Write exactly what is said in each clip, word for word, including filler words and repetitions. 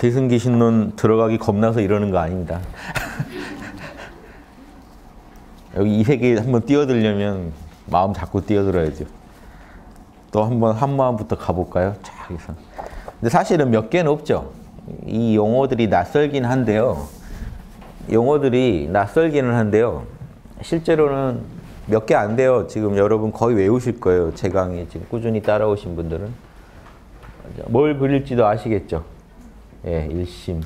대승기신론 들어가기 겁나서 이러는 거 아닙니다. 여기 이 세계에 한번 뛰어들려면 마음 잡고 뛰어들어야죠. 또 한번 한 마음부터 가볼까요? 자, 여기서. 근데 사실은 몇 개는 없죠. 이 용어들이 낯설긴 한데요. 용어들이 낯설기는 한데요. 실제로는 몇 개 안 돼요. 지금 여러분 거의 외우실 거예요. 제 강의 지금 꾸준히 따라오신 분들은. 뭘 그릴지도 아시겠죠? 예, 일심.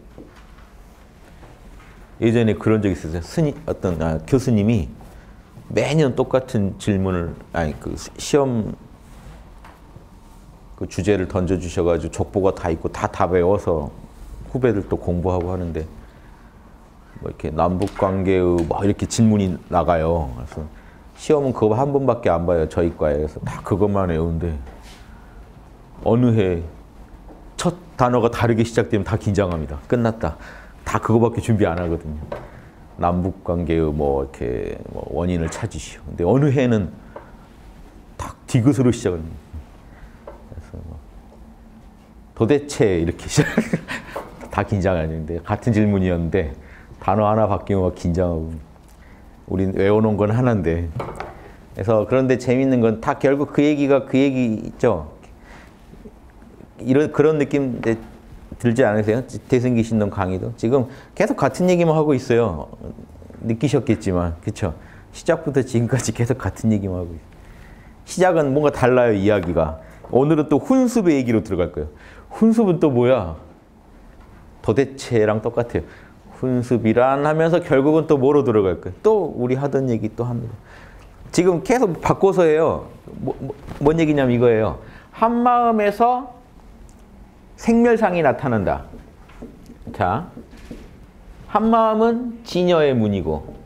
예전에 그런 적 있었어요. 스님, 어떤 아, 교수님이 매년 똑같은 질문을, 아니, 그 시험 그 주제를 던져주셔가지고 족보가 다 있고 다 다 외워서 후배들도 공부하고 하는데 뭐 이렇게 남북관계의 뭐 이렇게 질문이 나가요. 그래서 시험은 그거 한 번밖에 안 봐요. 저희 과에. 그래서 다 그것만 외우는데 어느 해 첫 단어가 다르게 시작되면 다 긴장합니다. 끝났다. 다 그거밖에 준비 안 하거든요. 남북관계의 뭐 이렇게 뭐 원인을 찾으시오. 근데 어느 해는 딱 디귿으로 시작합니다. 그래서 뭐 도대체 이렇게 시작. 다 긴장하는데 같은 질문이었는데 단어 하나 바뀌면 막 긴장하고. 우린 외워놓은 건 하나인데. 그래서 그런데 재밌는 건 다 결국 그 얘기가 그 얘기 있죠. 이런 그런 느낌 들지 않으세요? 대승기신론 강의도 지금 계속 같은 얘기만 하고 있어요. 느끼셨겠지만, 그렇죠? 시작부터 지금까지 계속 같은 얘기만 하고 있어요. 시작은 뭔가 달라요, 이야기가. 오늘은 또 훈습의 얘기로 들어갈 거예요. 훈습은 또 뭐야? 도대체랑 똑같아요. 훈습이란 하면서 결국은 또 뭐로 들어갈 거예요? 또 우리 하던 얘기 또 합니다. 지금 계속 바꿔서 해요. 뭐, 뭐, 뭔 얘기냐면 이거예요. 한마음에서 생멸상이 나타난다. 자, 한마음은 진여의 문이고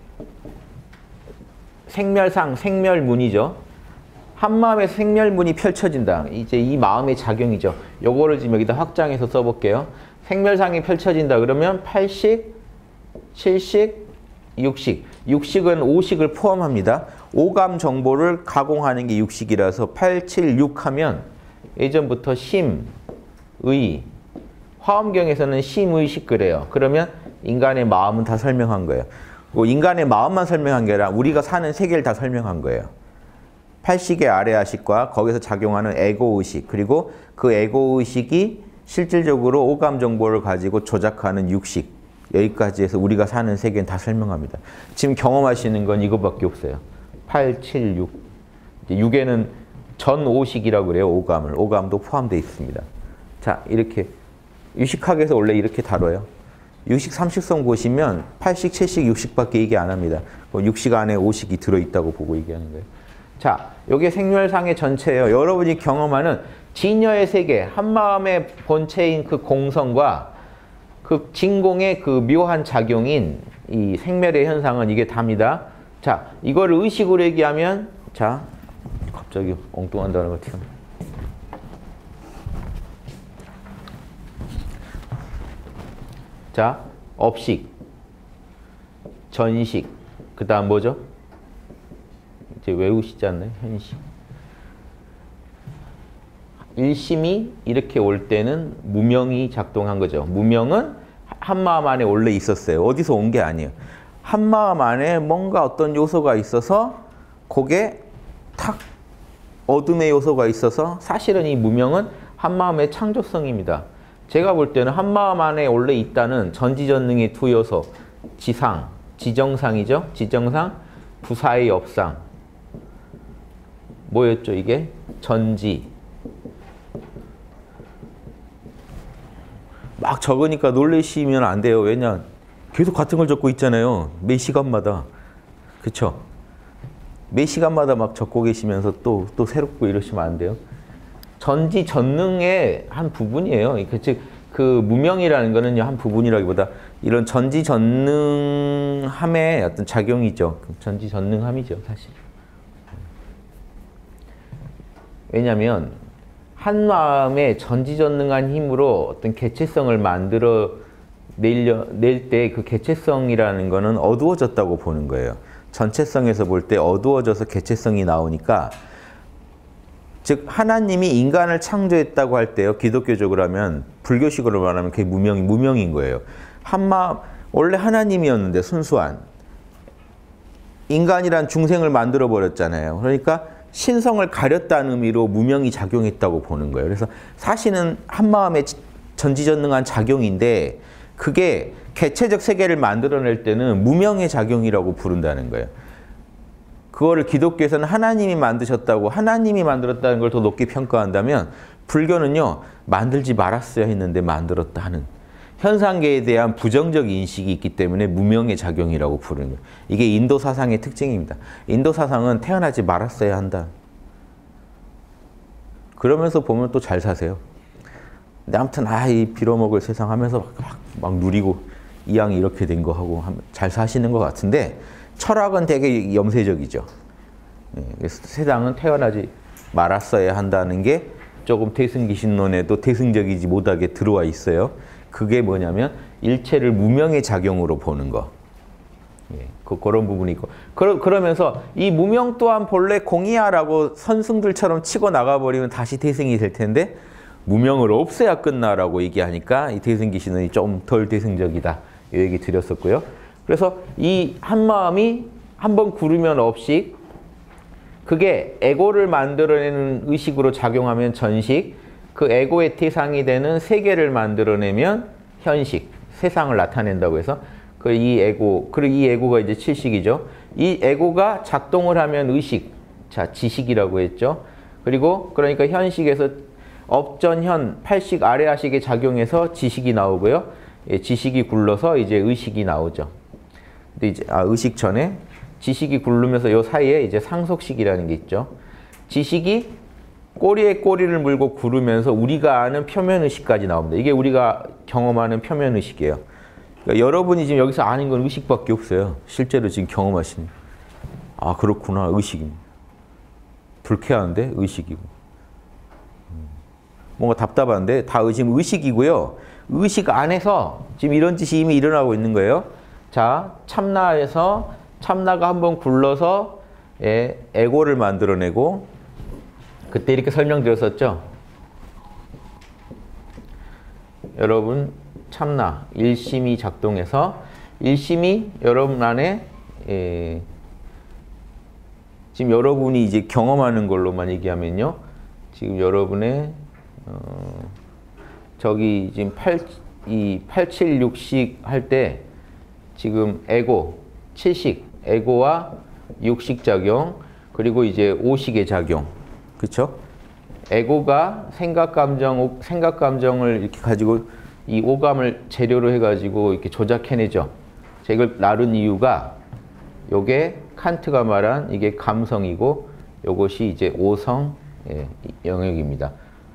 생멸상, 생멸문이죠. 한마음에서 생멸문이 펼쳐진다. 이제 이 마음의 작용이죠. 요거를 지금 여기다 확장해서 써볼게요. 생멸상이 펼쳐진다. 그러면 팔식, 칠식, 육식. 육식은 오식을 포함합니다. 오감 정보를 가공하는 게 육식이라서 팔, 칠, 육 하면 예전부터 심, 의, 화엄경에서는 심의식 그래요. 그러면 인간의 마음은 다 설명한 거예요. 인간의 마음만 설명한 게 아니라 우리가 사는 세계를 다 설명한 거예요. 팔식의 아래아식과 거기서 작용하는 에고의식, 그리고 그 에고의식이 실질적으로 오감 정보를 가지고 조작하는 육식, 여기까지 해서 우리가 사는 세계는 다 설명합니다. 지금 경험하시는 건 이거밖에 없어요. 팔, 칠, 육. 육에는 전오식이라고 그래요. 오감을. 오감도 포함되어 있습니다. 자, 이렇게 유식학에서 원래 이렇게 다뤄요. 유식 삼식성 보시면 팔식, 칠식, 육식밖에 얘기 안 합니다. 육식 안에 오식이 들어있다고 보고 얘기하는 거예요. 자, 이게 생멸상의 전체예요. 여러분이 경험하는 진여의 세계, 한마음의 본체인 그 공성과 그 진공의 그 묘한 작용인 이 생멸의 현상은 이게 답니다. 자, 이거를 의식으로 얘기하면, 자, 갑자기 엉뚱한 단어가 튀어나와. 자, 업식, 전식, 그 다음 뭐죠? 이제 외우시지 않나요? 현식. 일심이 이렇게 올 때는 무명이 작동한 거죠. 무명은 한마음 안에 원래 있었어요. 어디서 온 게 아니에요. 한마음 안에 뭔가 어떤 요소가 있어서 그게 탁 어둠의 요소가 있어서 사실은 이 무명은 한마음의 창조성입니다. 제가 볼 때는 한마음 안에 원래 있다는 전지전능의 두 요소, 지상, 지정상이죠. 지정상, 부사의 업상. 뭐였죠 이게? 전지. 막 적으니까 놀라시면 안 돼요. 왜냐? 계속 같은 걸 적고 있잖아요. 매 시간마다. 그쵸? 매 시간마다 막 적고 계시면서 또, 또 새롭고 이러시면 안 돼요. 전지 전능의 한 부분이에요. 즉, 그 무명이라는 거는요, 한 부분이라기보다 이런 전지 전능함의 어떤 작용이죠. 전지 전능함이죠, 사실. 왜냐하면 한 마음의 전지전능한 힘으로 어떤 개체성을 만들어 낼 때 그 개체성이라는 거는 어두워졌다고 보는 거예요. 전체성에서 볼 때 어두워져서 개체성이 나오니까 즉 하나님이 인간을 창조했다고 할 때요. 기독교적으로 하면 불교식으로 말하면 그게 무명, 무명인 거예요. 한마음 원래 하나님이었는데 순수한 인간이란 중생을 만들어 버렸잖아요. 그러니까 신성을 가렸다는 의미로 무명이 작용했다고 보는 거예요. 그래서 사실은 한마음의 전지전능한 작용인데 그게 개체적 세계를 만들어낼 때는 무명의 작용이라고 부른다는 거예요. 그거를 기독교에서는 하나님이 만드셨다고 하나님이 만들었다는 걸 더 높게 평가한다면 불교는요. 만들지 말았어야 했는데 만들었다 하는 현상계에 대한 부정적 인식이 있기 때문에 무명의 작용이라고 부르는 거예요. 이게 인도 사상의 특징입니다. 인도 사상은 태어나지 말았어야 한다. 그러면서 보면 또 잘 사세요. 근데 아무튼 아, 이 빌어먹을 세상 하면서 막, 막 누리고 이 양이 이렇게 된 거 하고 잘 사시는 것 같은데 철학은 되게 염세적이죠. 그래서 세상은 태어나지 말았어야 한다는 게 조금 태승기신론에도 태승적이지 못하게 들어와 있어요. 그게 뭐냐면 일체를 무명의 작용으로 보는 거. 예, 그, 그런 부분이 있고. 그러, 그러면서 이 무명 또한 본래 공이야라고 선승들처럼 치고 나가버리면 다시 태승이 될 텐데 무명을 없애야 끝나라고 얘기하니까 이 태승기신론이 좀 덜 태승적이다. 이 얘기 드렸었고요. 그래서 이 한마음이 한번 구르면 업식, 그게 에고를 만들어내는 의식으로 작용하면 전식, 그 에고의 태상이 되는 세계를 만들어내면 현식, 세상을 나타낸다고 해서 그 이 에고, 그리고 이 에고가 이제 칠식이죠. 이 에고가 작동을 하면 의식, 자 지식이라고 했죠. 그리고 그러니까 현식에서 업전현, 팔식, 아래하식에 작용해서 지식이 나오고요. 예, 지식이 굴러서 이제 의식이 나오죠. 근데 이제 아, 의식 전에 지식이 굴르면서 요 사이에 이제 상속식이라는 게 있죠. 지식이 꼬리에 꼬리를 물고 구르면서 우리가 아는 표면의식까지 나옵니다. 이게 우리가 경험하는 표면의식이에요. 그러니까 여러분이 지금 여기서 아는 건 의식밖에 없어요. 실제로 지금 경험하시는. 아 그렇구나 의식입니다. 불쾌한데 의식이고. 뭔가 답답한데 다 지금 의식이고요. 의식 안에서 지금 이런 짓이 이미 일어나고 있는 거예요. 자, 참나에서 참나가 한번 굴러서 예, 에고를 만들어내고 그때 이렇게 설명드렸었죠. 여러분 참나 일심이 작동해서 일심이 여러분 안에 예, 지금 여러분이 이제 경험하는 걸로만 얘기하면요. 지금 여러분의 어, 저기 지금 팔, 이 팔칠육식 할 때 지금 에고, 칠식, 에고와 육식 작용, 그리고 이제 오식의 작용. 그렇죠? 에고가 생각 감정, 생각 감정을 이렇게 가지고 이 오감을 재료로 해 가지고 이렇게 조작해내죠. 제가 이걸 나눈 이유가 요게 칸트가 말한 이게 감성이고 요것이 이제 오성 예, 영역입니다.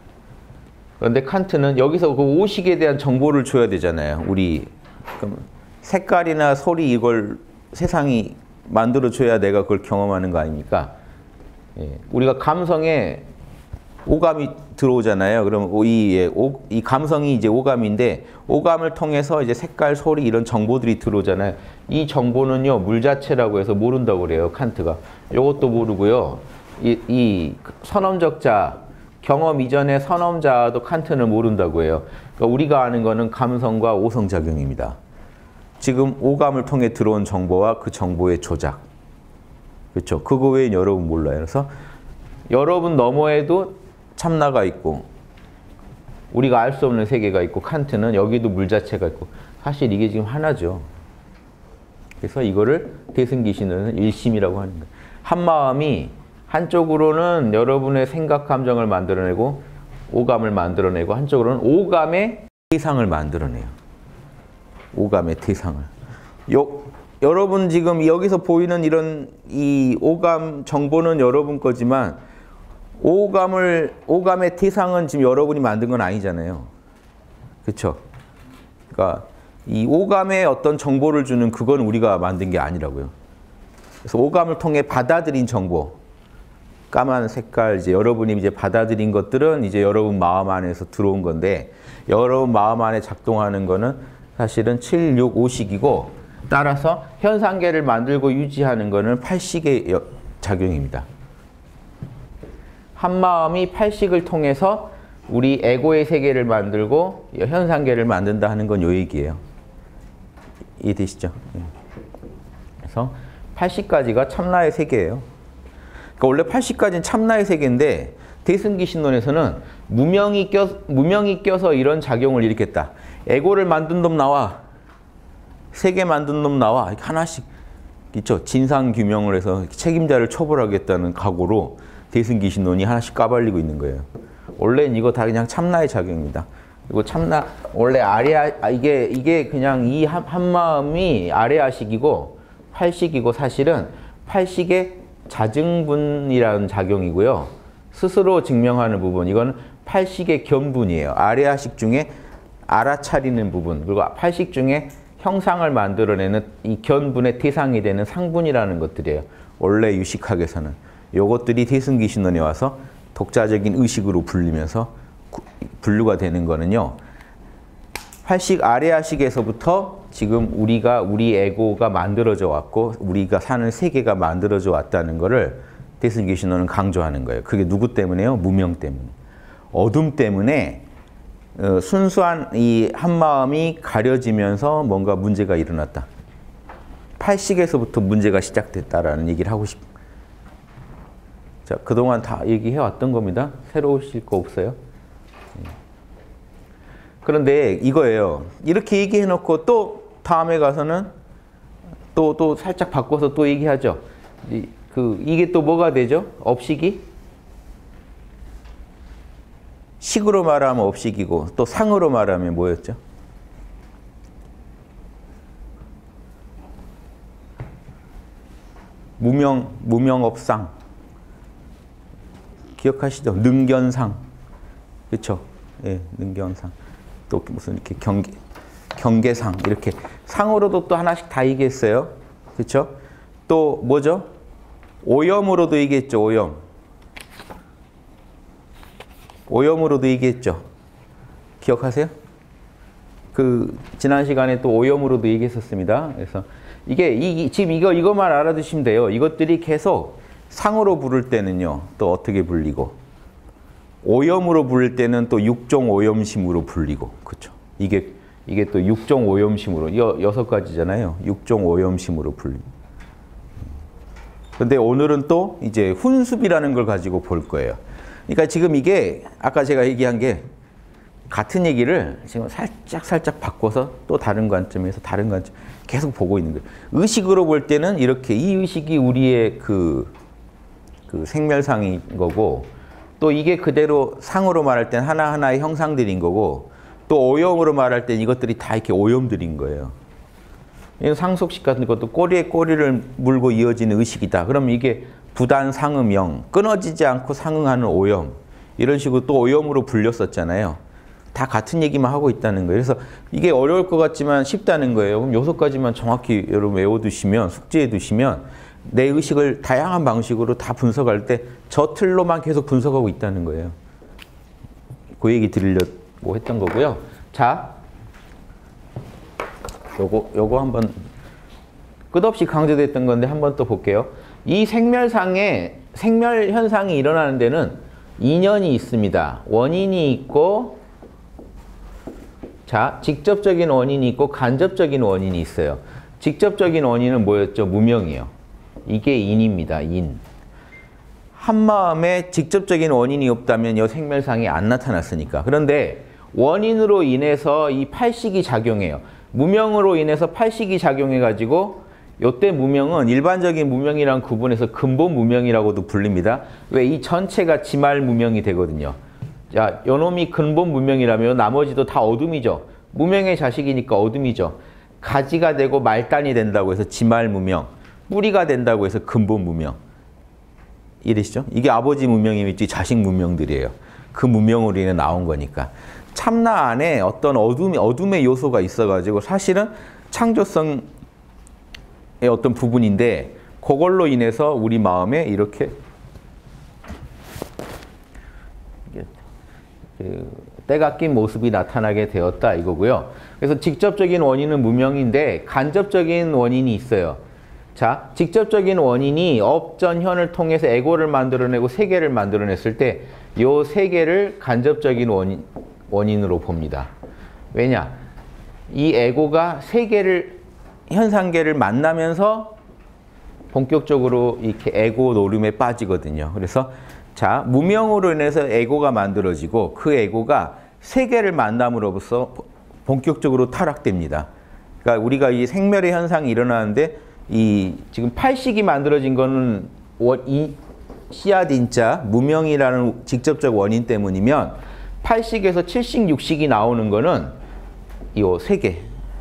그런데 칸트는 여기서 그 오식에 대한 정보를 줘야 되잖아요. 우리 그럼 색깔이나 소리 이걸 세상이 만들어줘야 내가 그걸 경험하는 거 아닙니까? 예. 우리가 감성에 오감이 들어오잖아요. 그럼 이, 예, 오, 이 감성이 이제 오감인데 오감을 통해서 이제 색깔, 소리 이런 정보들이 들어오잖아요. 이 정보는요 물 자체라고 해서 모른다고 그래요. 칸트가. 이것도 모르고요. 이, 이 선엄적 자, 경험 이전의 선엄자도 칸트는 모른다고 해요. 그러니까 우리가 아는 거는 감성과 오성작용입니다. 지금 오감을 통해 들어온 정보와 그 정보의 조작. 그렇죠? 그거 외엔 여러분 몰라요. 그래서 여러분 너머에도 참나가 있고 우리가 알 수 없는 세계가 있고 칸트는 여기도 물 자체가 있고 사실 이게 지금 하나죠. 그래서 이거를 태승기신은 일심이라고 하는 거예요. 한마음이 한쪽으로는 여러분의 생각, 감정을 만들어내고 오감을 만들어내고 한쪽으로는 오감의 태상을 만들어내요. 오감의 태상을. 요, 여러분 지금 여기서 보이는 이런 이 오감 정보는 여러분 거지만 오감을, 오감의 태상은 지금 여러분이 만든 건 아니잖아요. 그렇죠? 그러니까 이 오감에 어떤 정보를 주는 그건 우리가 만든 게 아니라고요. 그래서 오감을 통해 받아들인 정보, 까만 색깔, 이제 여러분이 이제 받아들인 것들은 이제 여러분 마음 안에서 들어온 건데 여러분 마음 안에 작동하는 거는 사실은 칠, 육, 오식이고 따라서 현상계를 만들고 유지하는 거는 팔식의 작용입니다. 한마음이 팔식을 통해서 우리 에고의 세계를 만들고 현상계를 만든다 하는 건 요 얘기예요. 이해되시죠? 그래서 팔식까지가 참나의 세계예요. 그러니까 원래 팔식까지는 참나의 세계인데 대승기신론에서는 무명이 껴, 무명이 껴서 이런 작용을 일으켰다. 에고를 만든 놈 나와. 세계 만든 놈 나와. 이렇게 하나씩 있죠. 진상규명을 해서 책임자를 처벌하겠다는 각오로 대승기신론이 하나씩 까발리고 있는 거예요. 원래는 이거 다 그냥 참나의 작용입니다. 그리고 참나 원래 아레아 이게 이게 그냥 이 한, 한마음이 아레아식이고 팔식이고 사실은 팔식의 자증분이라는 작용이고요. 스스로 증명하는 부분 이거는 팔식의 견분이에요. 아레아식 중에 알아차리는 부분 그리고 팔식 중에 형상을 만들어내는 이 견분의 대상이 되는 상분이라는 것들이에요. 원래 유식학에서는 요것들이 대승기신론에 와서 독자적인 의식으로 불리면서 분류가 되는 거는요. 팔식 아레아식에서부터 지금 우리가 우리 에고가 만들어져 왔고 우리가 사는 세계가 만들어져 왔다는 거를 대승기신론은 강조하는 거예요. 그게 누구 때문에요? 무명 때문에. 어둠 때문에 어, 순수한 이 한마음이 가려지면서 뭔가 문제가 일어났다. 팔식에서부터 문제가 시작됐다라는 얘기를 하고 싶어요. 자, 그동안 다 얘기해 왔던 겁니다. 새로우실 거 없어요? 그런데 이거예요. 이렇게 얘기해 놓고 또 다음에 가서는 또, 또 살짝 바꿔서 또 얘기하죠. 이, 그, 이게 또 뭐가 되죠? 업식이? 식으로 말하면 업식이고 또 상으로 말하면 뭐였죠? 무명, 무명업상. 기억하시죠? 능견상. 그렇죠? 예, 능견상. 또 무슨 이렇게 경계, 경계상. 이렇게 상으로도 또 하나씩 다 얘기했어요. 그렇죠? 또 뭐죠? 오염으로도 얘기했죠. 오염. 오염으로도 얘기했죠. 기억하세요? 그 지난 시간에 또 오염으로도 얘기했었습니다. 그래서 이게 이, 지금 이거 이것만 알아두시면 돼요. 이것들이 계속 상으로 부를 때는요. 또 어떻게 불리고 오염으로 부를 때는 또 육종 오염심으로 불리고 그렇죠. 이게 이게 또 육종 오염심으로 여, 여섯 가지잖아요. 육종 오염심으로 불리고. 근데 오늘은 또 이제 훈습이라는 걸 가지고 볼 거예요. 그러니까 지금 이게 아까 제가 얘기한 게 같은 얘기를 지금 살짝 살짝 바꿔서 또 다른 관점에서 다른 관점 계속 보고 있는 거예요. 의식으로 볼 때는 이렇게 이 의식이 우리의 그, 그 생멸상인 거고 또 이게 그대로 상으로 말할 땐 하나하나의 형상들인 거고 또 오염으로 말할 땐 이것들이 다 이렇게 오염들인 거예요. 상속식 같은 것도 꼬리에 꼬리를 물고 이어지는 의식이다. 그럼 이게 부단 상음영, 끊어지지 않고 상응하는 오염 이런 식으로 또 오염으로 불렸었잖아요. 다 같은 얘기만 하고 있다는 거예요. 그래서 이게 어려울 것 같지만 쉽다는 거예요. 그럼 여섯 가지만 정확히 여러분 외워두시면 숙지해 두시면 내 의식을 다양한 방식으로 다 분석할 때 저 틀로만 계속 분석하고 있다는 거예요. 그 얘기 드리려고 했던 거고요. 자, 요거 요거 한번 끝없이 강조됐던 건데 한번 또 볼게요. 이 생멸상에 생멸 현상이 일어나는 데는 인연이 있습니다. 원인이 있고 자, 직접적인 원인이 있고 간접적인 원인이 있어요. 직접적인 원인은 뭐였죠? 무명이요. 이게 인입니다. 인. 한마음에 직접적인 원인이 없다면 이 생멸상이 안 나타났으니까. 그런데 원인으로 인해서 이 팔식이 작용해요. 무명으로 인해서 팔식이 작용해가지고 요때 무명은 일반적인 무명이랑 구분해서 근본 무명이라고도 불립니다. 왜? 이 전체가 지말 무명이 되거든요. 자, 요놈이 근본 무명이라면 나머지도 다 어둠이죠. 무명의 자식이니까 어둠이죠. 가지가 되고 말단이 된다고 해서 지말 무명, 뿌리가 된다고 해서 근본 무명. 이해되시죠? 이게 아버지 무명이면 자식 무명들이에요. 그 무명으로 인해 나온 거니까. 참나 안에 어떤 어둠, 어둠의 요소가 있어가지고 사실은 창조성의 어떤 부분인데 그걸로 인해서 우리 마음에 이렇게 때가 낀 모습이 나타나게 되었다 이거고요. 그래서 직접적인 원인은 무명인데 간접적인 원인이 있어요. 자, 직접적인 원인이 업, 전, 현을 통해서 에고를 만들어내고 세계를 만들어냈을 때 요 세 개를 간접적인 원인, 원인으로 봅니다. 왜냐? 이 에고가 세계를, 현상계를 만나면서 본격적으로 이렇게 에고 노름에 빠지거든요. 그래서 자, 무명으로 인해서 에고가 만들어지고 그 에고가 세계를 만남으로써 본격적으로 타락됩니다. 그러니까 우리가 이 생멸의 현상이 일어나는데 이 지금 팔식이 만들어진 거는 이 씨앗인자 무명이라는 직접적 원인 때문이면 팔식에서 칠식, 육식이 나오는 거는 요 세 개,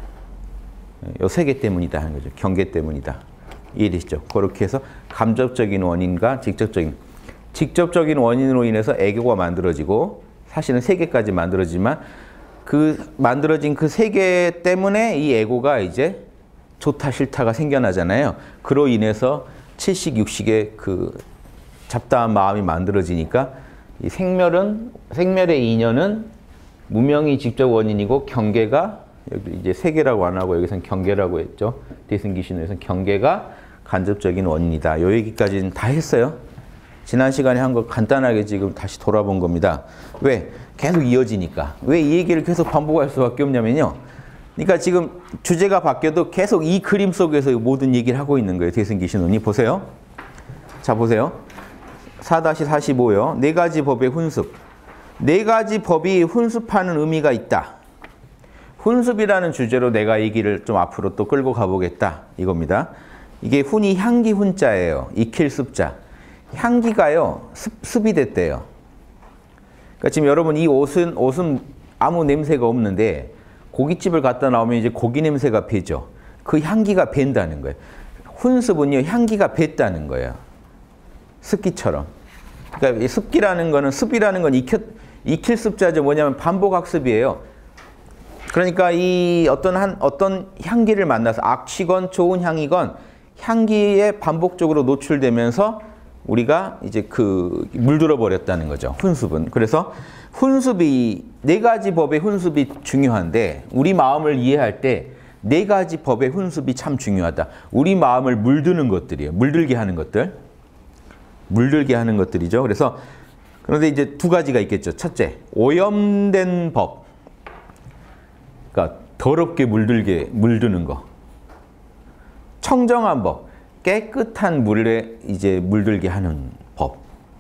요 세 개 때문이다 하는 거죠. 경계 때문이다. 이해되시죠? 그렇게 해서 간접적인 원인과 직접적인 직접적인 원인으로 인해서 애교가 만들어지고 사실은 세 개까지 만들어지지만 그 만들어진 그 세 개 때문에 이 애고가 이제 좋다 싫다가 생겨나잖아요. 그로 인해서 칠식, 육식의 그 잡다한 마음이 만들어지니까 이 생멸은 생멸의 인연은 무명이 직접 원인이고 경계가 여기 이제 세계라고 안 하고 여기서는 경계라고 했죠. 대승기신에서는 경계가 간접적인 원인이다. 요 얘기까지는 다 했어요. 지난 시간에 한 거 간단하게 지금 다시 돌아본 겁니다. 왜? 계속 이어지니까. 왜 이 얘기를 계속 반복할 수밖에 없냐면요. 그러니까 지금 주제가 바뀌어도 계속 이 그림 속에서 모든 얘기를 하고 있는 거예요. 대승기신론이. 보세요. 자, 보세요. 사 사십오요. 네 가지 법의 훈습. 네 가지 법이 훈습하는 의미가 있다. 훈습이라는 주제로 내가 얘기를 좀 앞으로 또 끌고 가보겠다. 이겁니다. 이게 훈이 향기 훈자예요. 익힐 습자. 향기가요. 습, 습이 됐대요. 그러니까 지금 여러분 이 옷은, 옷은 아무 냄새가 없는데 고깃집을 갔다 나오면 이제 고기 냄새가 배죠. 그 향기가 밴다는 거예요. 훈습은요. 향기가 뱄다는 거예요. 습기처럼. 그러니까 습기라는 거는 습이라는 건 익혀, 익힐 습자죠. 뭐냐면 반복학습이에요. 그러니까 이 어떤 한 어떤 향기를 만나서 악취건 좋은 향이건 향기에 반복적으로 노출되면서 우리가 이제 그 물들어 버렸다는 거죠. 훈습은. 그래서 훈습이 네 가지 법의 훈습이 중요한데 우리 마음을 이해할 때 네 가지 법의 훈습이 참 중요하다. 우리 마음을 물드는 것들이에요. 물들게 하는 것들. 물들게 하는 것들이죠. 그래서 그런데 이제 두 가지가 있겠죠. 첫째, 오염된 법. 그러니까 더럽게 물들게 물드는 거. 청정한 법. 깨끗한 물에 이제 물들게 하는 법.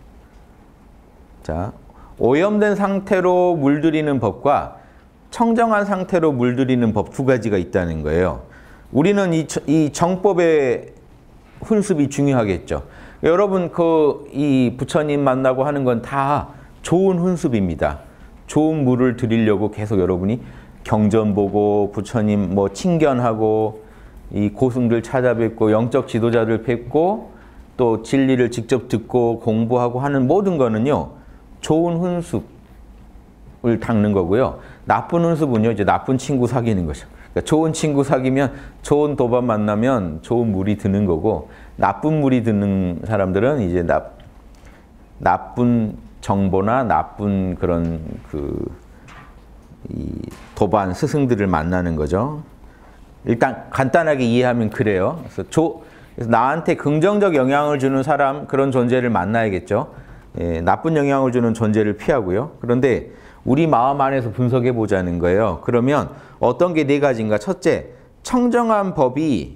자, 오염된 상태로 물들이는 법과 청정한 상태로 물들이는 법 두 가지가 있다는 거예요. 우리는 이, 이 정법의 훈습이 중요하겠죠. 여러분 그 이 부처님 만나고 하는 건 다 좋은 훈습입니다. 좋은 물을 드리려고 계속 여러분이 경전 보고 부처님 뭐 친견하고 이 고승들 찾아뵙고 영적 지도자들 뵙고 또 진리를 직접 듣고 공부하고 하는 모든 거는요. 좋은 훈습을 닦는 거고요. 나쁜 훈습은요. 이제 나쁜 친구 사귀는 거죠. 그러니까 좋은 친구 사귀면 좋은 도반 만나면 좋은 물이 드는 거고 나쁜 물이 드는 사람들은 이제 나, 나쁜 정보나 나쁜 그런 그 이 도반 스승들을 만나는 거죠. 일단 간단하게 이해하면 그래요. 그래서, 조, 그래서 나한테 긍정적 영향을 주는 사람 그런 존재를 만나야겠죠. 예, 나쁜 영향을 주는 존재를 피하고요. 그런데 우리 마음 안에서 분석해 보자는 거예요. 그러면 어떤 게 네 가지인가? 첫째, 청정한 법이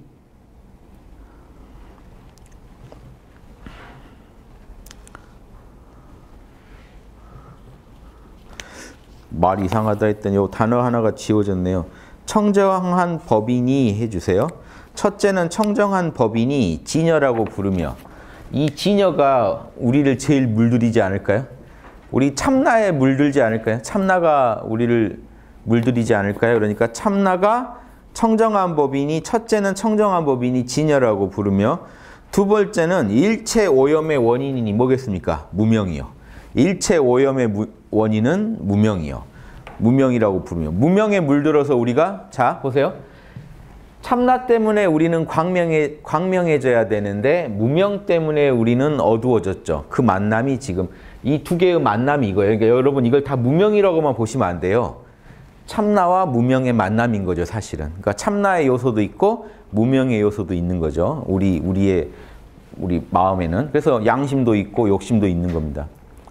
말 이상하다 했더니 요 단어 하나가 지워졌네요. 청정한 법인이 해주세요. 첫째는 청정한 법인이 진여라고 부르며 이 진여가 우리를 제일 물들이지 않을까요? 우리 참나에 물들지 않을까요? 참나가 우리를 물들이지 않을까요? 그러니까 참나가 청정한 법인이 첫째는 청정한 법인이 진여라고 부르며 두 번째는 일체 오염의 원인이 뭐겠습니까? 무명이요. 일체 오염의 무, 원인은 무명이요. 무명이라고 부르며 무명에 물들어서 우리가 자 보세요. 참나 때문에 우리는 광명해, 광명해져야 되는데 무명 때문에 우리는 어두워졌죠. 그 만남이 지금 이 두 개의 만남이 이거예요. 그러니까 여러분 이걸 다 무명이라고만 보시면 안 돼요. 참나와 무명의 만남인 거죠, 사실은. 그러니까 참나의 요소도 있고 무명의 요소도 있는 거죠. 우리 우리의 우리 마음에는. 그래서 양심도 있고 욕심도 있는 겁니다.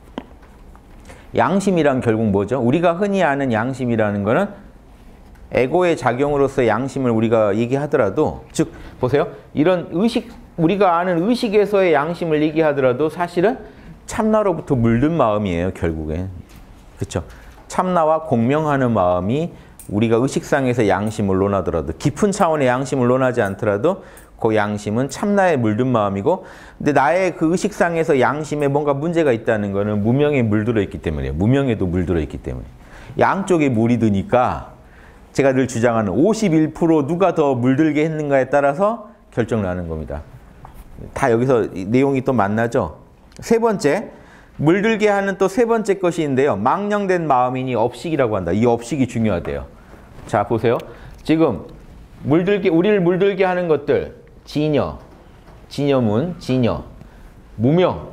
양심이란 결국 뭐죠? 우리가 흔히 아는 양심이라는 거는 에고의 작용으로서 양심을 우리가 얘기하더라도, 즉 보세요. 이런 의식, 우리가 아는 의식에서의 양심을 얘기하더라도 사실은 참나로부터 물든 마음이에요, 결국엔. 그렇죠? 참나와 공명하는 마음이 우리가 의식상에서 양심을 논하더라도, 깊은 차원의 양심을 논하지 않더라도 그 양심은 참나에 물든 마음이고, 근데 나의 그 의식상에서 양심에 뭔가 문제가 있다는 거는 무명에 물들어 있기 때문이에요. 무명에도 물들어 있기 때문에. 양쪽에 물이 드니까 제가 늘 주장하는 오십일 퍼센트 누가 더 물들게 했는가에 따라서 결정나는 겁니다. 다 여기서 내용이 또 만나죠. 세 번째, 물들게 하는 또 세 번째 것인데요. 망령된 마음이니 업식이라고 한다. 이 업식이 중요하대요. 자, 보세요. 지금 물들게, 우리를 물들게 하는 것들, 진여, 진여문, 진여, 무명.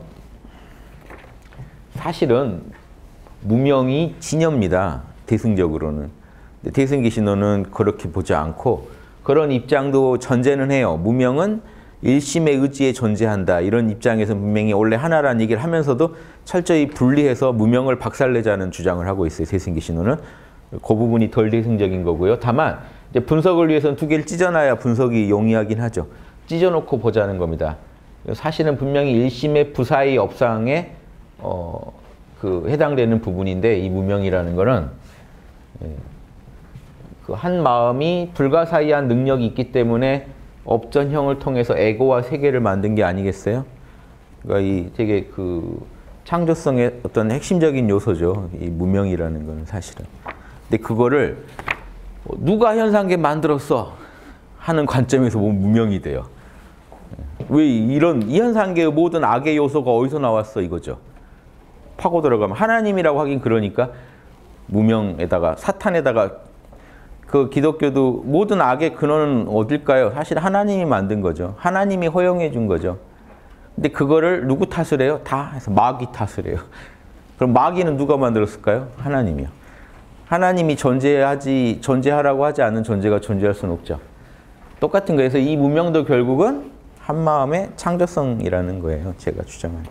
사실은 무명이 진여입니다. 대승적으로는. 대승기신론은 그렇게 보지 않고 그런 입장도 전제는 해요. 무명은 일심의 의지에 존재한다. 이런 입장에서 분명히 원래 하나라는 얘기를 하면서도 철저히 분리해서 무명을 박살내자는 주장을 하고 있어요. 대승기신론은. 그 부분이 덜 대승적인 거고요. 다만 이제 분석을 위해서는 두 개를 찢어놔야 분석이 용이하긴 하죠. 찢어놓고 보자는 겁니다. 사실은 분명히 일심의 부사의 업상에 어, 그 해당되는 부분인데, 이 무명이라는 거는 예, 그 한 마음이 불가사의한 능력이 있기 때문에 업전형을 통해서 에고와 세계를 만든 게 아니겠어요? 그러니까 이 되게 그 창조성의 어떤 핵심적인 요소죠. 이 무명이라는 거는 사실은. 근데 그거를 누가 현상계 만들었어 하는 관점에서 보면 무명이 돼요. 왜 이런 이 현상계의 모든 악의 요소가 어디서 나왔어 이거죠. 파고 들어가면 하나님이라고 하긴 그러니까 무명에다가 사탄에다가, 그 기독교도 모든 악의 근원은 어딜까요? 사실 하나님이 만든 거죠. 하나님이 허용해 준 거죠. 근데 그거를 누구 탓을 해요? 다 해서 마귀 탓을 해요. 그럼 마귀는 누가 만들었을까요? 하나님이요. 하나님이 존재하지, 존재하라고 하지 않는 존재가 존재할 수는 없죠. 똑같은 거에서 이 무명도 결국은 한마음의 창조성이라는 거예요. 제가 주장하는.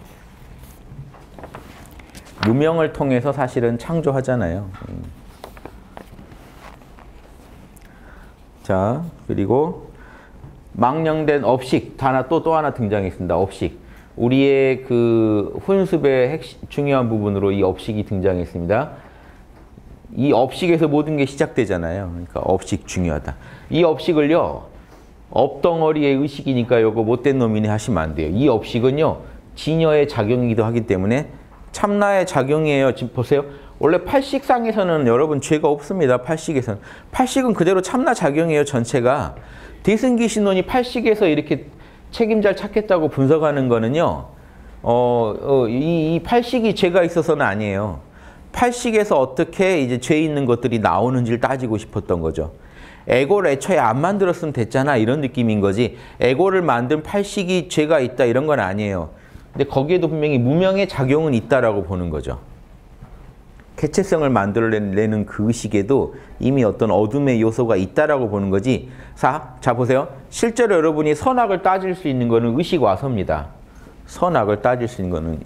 무명을 통해서 사실은 창조하잖아요. 자, 그리고 망령된 업식, 하나 또, 또 하나 등장했습니다. 업식. 우리의 그 훈습의 핵심, 중요한 부분으로 이 업식이 등장했습니다. 이 업식에서 모든 게 시작되잖아요. 그러니까 업식 중요하다. 이 업식을요, 업덩어리의 의식이니까 요거 못된 놈이네 하시면 안 돼요. 이 업식은요, 진여의 작용이기도 하기 때문에 참나의 작용이에요. 지금 보세요. 원래 팔식상에서는 여러분 죄가 없습니다. 팔식에서는. 팔식은 그대로 참나 작용이에요. 전체가. 대승기신론이 팔식에서 이렇게 책임자를 찾겠다고 분석하는 거는요. 어, 어, 이, 이 팔식이 죄가 있어서는 아니에요. 팔식에서 어떻게 이제 죄 있는 것들이 나오는지를 따지고 싶었던 거죠. 에고를 애초에 안 만들었으면 됐잖아. 이런 느낌인 거지. 에고를 만든 팔식이 죄가 있다. 이런 건 아니에요. 근데 거기에도 분명히 무명의 작용은 있다라고 보는 거죠. 개체성을 만들어내는 그 의식에도 이미 어떤 어둠의 요소가 있다라고 보는 거지. 자, 자 보세요. 실제로 여러분이 선악을 따질 수 있는 거는 의식 와서입니다. 선악을 따질 수 있는 거는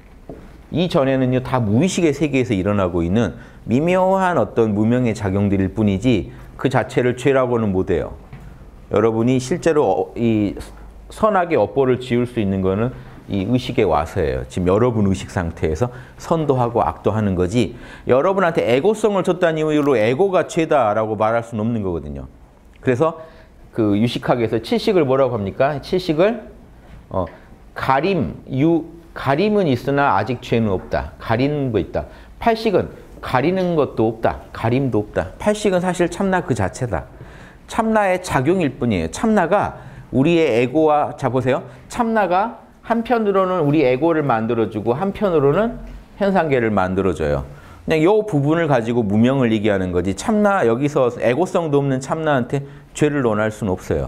이전에는요 다 무의식의 세계에서 일어나고 있는 미묘한 어떤 무명의 작용들일 뿐이지 그 자체를 죄라고는 못해요. 여러분이 실제로 이 선악의 업보를 지을 수 있는 거는 이 의식에 와서예요. 지금 여러분 의식 상태에서 선도 하고 악도 하는 거지, 여러분한테 에고성을 줬다는 이유로 에고가 죄다라고 말할 수는 없는 거거든요. 그래서 그 유식학에서 칠식을 뭐라고 합니까? 칠식을 어, 가림, 유, 가림은 있으나 아직 죄는 없다. 가리는 거 있다. 팔식은 가리는 것도 없다. 가림도 없다. 팔식은 사실 참나 그 자체다. 참나의 작용일 뿐이에요. 참나가 우리의 에고와, 자 보세요. 참나가 한편으로는 우리 에고를 만들어주고 한편으로는 현상계를 만들어줘요. 그냥 이 부분을 가지고 무명을 얘기하는 거지, 참나 여기서 에고성도 없는 참나한테 죄를 논할 수는 없어요.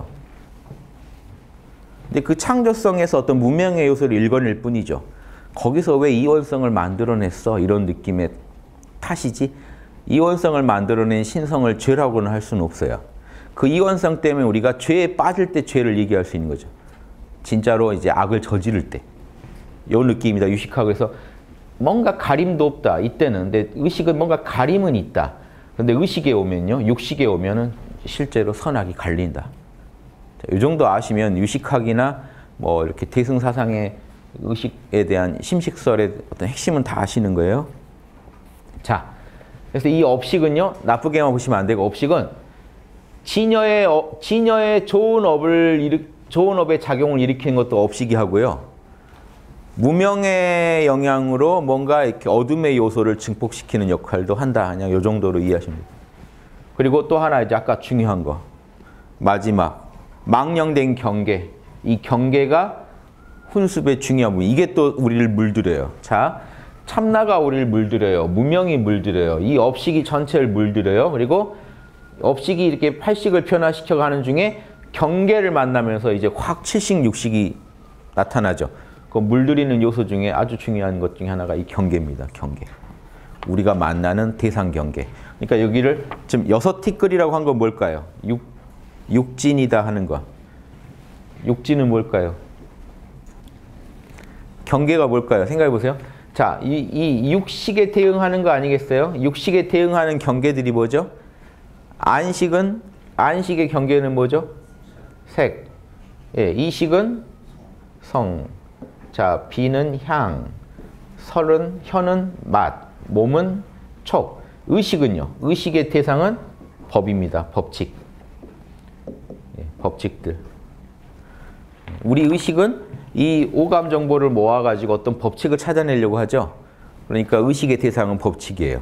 근데 그 창조성에서 어떤 무명의 요소를 일궈낼 뿐이죠. 거기서 왜 이원성을 만들어냈어? 이런 느낌의 탓이지 이원성을 만들어낸 신성을 죄라고는 할 수는 없어요. 그 이원성 때문에 우리가 죄에 빠질 때 죄를 얘기할 수 있는 거죠. 진짜로 이제 악을 저지를 때. 요 느낌이다. 유식학. 그래서 뭔가 가림도 없다. 이때는. 근데 의식은 뭔가 가림은 있다. 근데 의식에 오면요. 육식에 오면은 실제로 선악이 갈린다. 자, 이 정도 아시면 유식학이나 뭐 이렇게 대승사상의 의식에 대한 심식설의 어떤 핵심은 다 아시는 거예요. 자, 그래서 이 업식은요. 나쁘게만 보시면 안 되고 업식은 진여의, 어, 진여의 좋은 업을 일으, 좋은 업의 작용을 일으키는 것도 업식이 하고요. 무명의 영향으로 뭔가 이렇게 어둠의 요소를 증폭시키는 역할도 한다. 그냥 이 정도로 이해하시면 됩니다. 그리고 또 하나 이제 아까 중요한 거. 마지막. 망령된 경계. 이 경계가 훈습의 중요한 부분. 이게 또 우리를 물들여요. 자, 참나가 우리를 물들여요. 무명이 물들여요. 이 업식이 전체를 물들여요. 그리고 업식이 이렇게 팔식을 변화시켜 가는 중에 경계를 만나면서 이제 확 칠식, 육식이 나타나죠. 그 물들이는 요소 중에 아주 중요한 것 중에 하나가 이 경계입니다. 경계. 우리가 만나는 대상 경계. 그러니까 여기를 지금 여섯 티끌이라고 한 건 뭘까요? 육, 육진이다 하는 거. 육진은 뭘까요? 경계가 뭘까요? 생각해 보세요. 자, 이, 이 육식에 대응하는 거 아니겠어요? 육식에 대응하는 경계들이 뭐죠? 안식은, 안식의 경계는 뭐죠? 색. 예, 이식은 성. 자, 비는 향. 설은, 혀는 맛. 몸은 촉. 의식은요? 의식의 대상은 법입니다. 법칙. 예, 법칙들. 우리 의식은 이 오감 정보를 모아가지고 어떤 법칙을 찾아내려고 하죠. 그러니까 의식의 대상은 법칙이에요.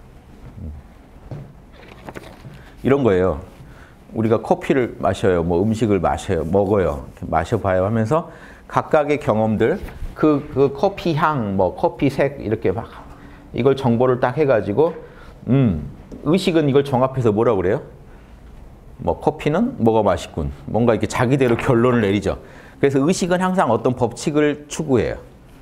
이런 거예요. 우리가 커피를 마셔요. 뭐 음식을 마셔요. 먹어요. 마셔봐요 하면서 각각의 경험들, 그, 그 커피 향, 뭐 커피 색 이렇게 막 이걸 정보를 딱 해가지고 음, 의식은 이걸 종합해서 뭐라고 그래요? 뭐 커피는 뭐가 맛있군. 뭔가 이렇게 자기대로 결론을 내리죠. 그래서 의식은 항상 어떤 법칙을 추구해요.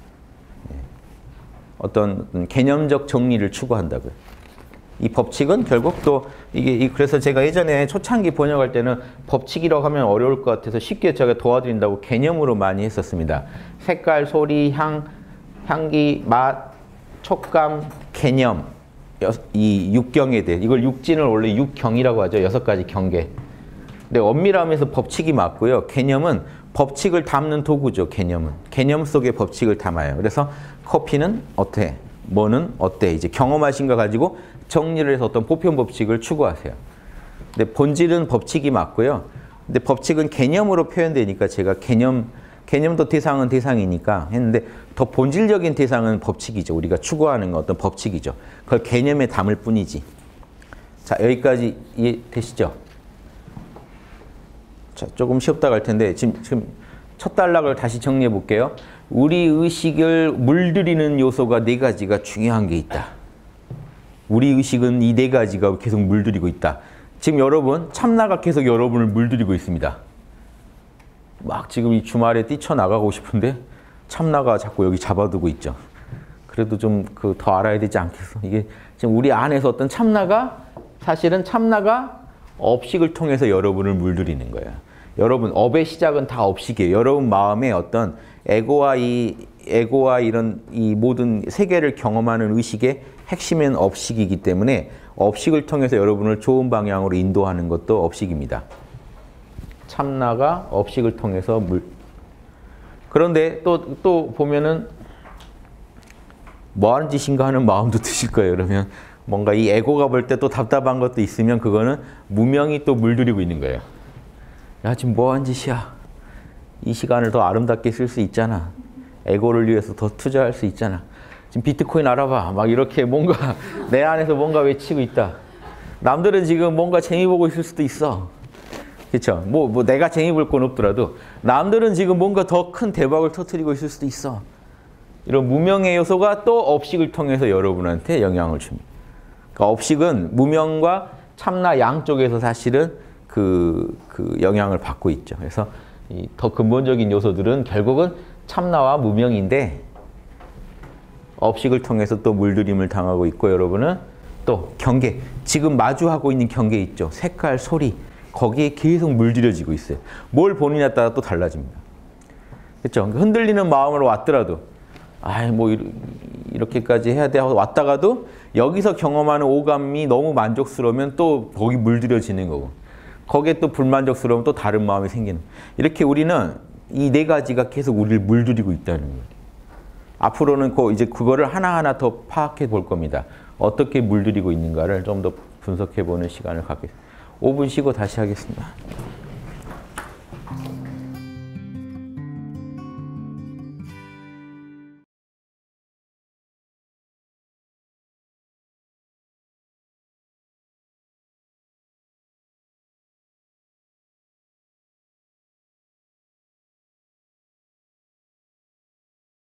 어떤 개념적 정리를 추구한다고요. 이 법칙은 결국 또 이게 그래서 제가 예전에 초창기 번역할 때는 법칙이라고 하면 어려울 것 같아서 쉽게 제가 도와드린다고 개념으로 많이 했었습니다. 색깔, 소리, 향, 향기, 맛, 촉감, 개념 이 육경에 대해 이걸 육진을 원래 육경이라고 하죠. 여섯 가지 경계. 근데 엄밀하면서 법칙이 맞고요. 개념은 법칙을 담는 도구죠. 개념은. 개념 속에 법칙을 담아요. 그래서 커피는 어때? 뭐는 어때? 이제 경험하신 거 가지고 정리를 해서 어떤 보편 법칙을 추구하세요. 근데 본질은 법칙이 맞고요. 근데 법칙은 개념으로 표현되니까 제가 개념, 개념도 대상은 대상이니까 했는데 더 본질적인 대상은 법칙이죠. 우리가 추구하는 어떤 법칙이죠. 그걸 개념에 담을 뿐이지. 자, 여기까지 이해되시죠? 자, 조금 쉬었다 갈 텐데 지금, 지금 첫 단락을 다시 정리해 볼게요. 우리 의식을 물들이는 요소가 네 가지가 중요한 게 있다. 우리 의식은 이 네 가지가 계속 물들이고 있다. 지금 여러분, 참나가 계속 여러분을 물들이고 있습니다. 막 지금 이 주말에 뛰쳐나가고 싶은데 참나가 자꾸 여기 잡아두고 있죠. 그래도 좀 그 더 알아야 되지 않겠어? 이게 지금 우리 안에서 어떤 참나가 사실은 참나가 업식을 통해서 여러분을 물들이는 거예요. 여러분, 업의 시작은 다 업식이에요. 여러분 마음에 어떤 에고와 이 에고와 이런 이 모든 세계를 경험하는 의식의 핵심은 업식이기 때문에 업식을 통해서 여러분을 좋은 방향으로 인도하는 것도 업식입니다. 참나가 업식을 통해서 물. 그런데 또, 또 보면은 뭐 하는 짓인가 하는 마음도 드실 거예요. 그러면 뭔가 이 에고가 볼 때 또 답답한 것도 있으면 그거는 무명이 또 물들이고 있는 거예요. 야, 지금 뭐 하는 짓이야? 이 시간을 더 아름답게 쓸 수 있잖아. 에고를 위해서 더 투자할 수 있잖아. 지금 비트코인 알아봐. 막 이렇게 뭔가 내 안에서 뭔가 외치고 있다. 남들은 지금 뭔가 재미 보고 있을 수도 있어. 그렇죠? 뭐, 뭐 내가 재미 볼 건 없더라도 남들은 지금 뭔가 더 큰 대박을 터뜨리고 있을 수도 있어. 이런 무명의 요소가 또 업식을 통해서 여러분한테 영향을 줍니다. 그러니까 업식은 무명과 참나 양쪽에서 사실은 그, 그 영향을 받고 있죠. 그래서 이 더 근본적인 요소들은 결국은 참나와 무명인데 업식을 통해서 또 물들임을 당하고 있고 여러분은 또 경계, 지금 마주하고 있는 경계 있죠. 색깔, 소리, 거기에 계속 물들여지고 있어요. 뭘 보느냐에 따라 또 달라집니다. 그렇죠? 흔들리는 마음으로 왔더라도 아이 뭐 이렇게까지 해야 돼 하고 왔다가도 여기서 경험하는 오감이 너무 만족스러우면 또 거기 물들여지는 거고, 거기에 또 불만족스러우면 또 다른 마음이 생기는, 이렇게 우리는 이 네 가지가 계속 우리를 물들이고 있다는 거예요. 앞으로는 그 이제 그거를 하나하나 더 파악해 볼 겁니다. 어떻게 물들이고 있는가를 좀 더 분석해 보는 시간을 갖겠습니다. 오 분 쉬고 다시 하겠습니다.